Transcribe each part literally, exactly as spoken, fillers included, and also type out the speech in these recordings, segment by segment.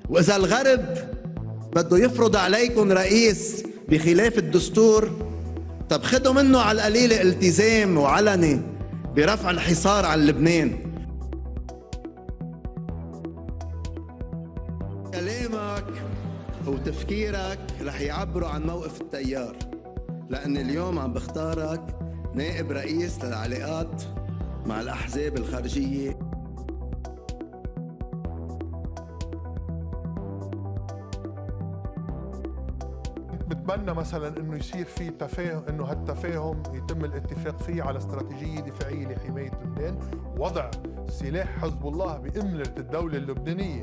وإذا الغرب بده يفرض عليكم رئيس بخلاف الدستور، طب خدوا منه على القليل التزام وعلني برفع الحصار عن لبنان. كلامك وتفكيرك رح يعبروا عن موقف التيار، لأن اليوم عم بختارك نائب رئيس للعلاقات مع الأحزاب الخارجية. بتمنى مثلا انه يصير في تفاهم، انه هالتفاهم يتم الاتفاق فيه على استراتيجيه دفاعيه لحمايه لبنان، وضع سلاح حزب الله بإملة الدوله اللبنانيه.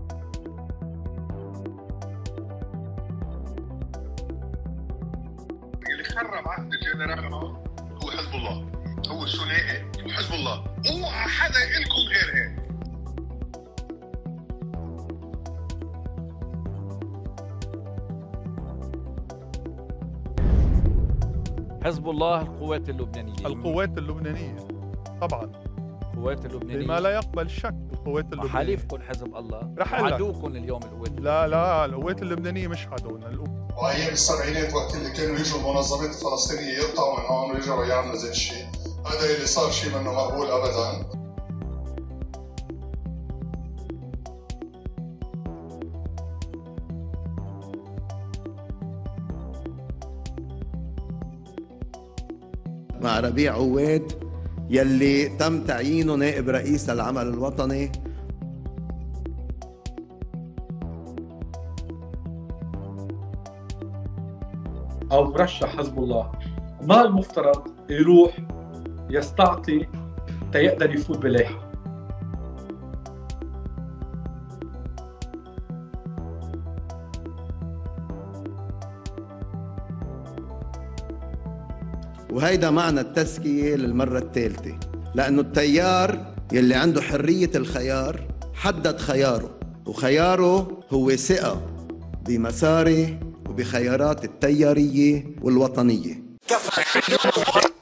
اللي خرب عهد الجنرال هو حزب الله، هو الثنائي وحزب الله، اوعى حدا يقلكم غير هيك. حزب الله القوات اللبنانية. القوات اللبنانية طبعا. القوات اللبنانية بما لا يقبل شك. القوات اللبنانية حليفكم حزب الله، رح عدوكم اليوم القوات. لا لا القوات اللبنانية مش عدونا. وايام السبعينات وقت اللي كانوا يجوا المنظمات الفلسطينية يقطعوا من هون ويرجعوا يعملوا زي الشيء، هذا اللي صار شيء منه مقبول ابدا. مع ربيع عواد يلي تم تعيينه نائب رئيس للعمل الوطني. أو مرشح حزب الله، ما المفترض يروح يستعطي تيقدر يفوت بلايحة؟ وهيدا معنى التزكية للمرة الثالثة، لأنه التيار يلي عنده حرية الخيار حدد خياره، وخياره هو ثقة بمساره وبخيارات التيارية والوطنية.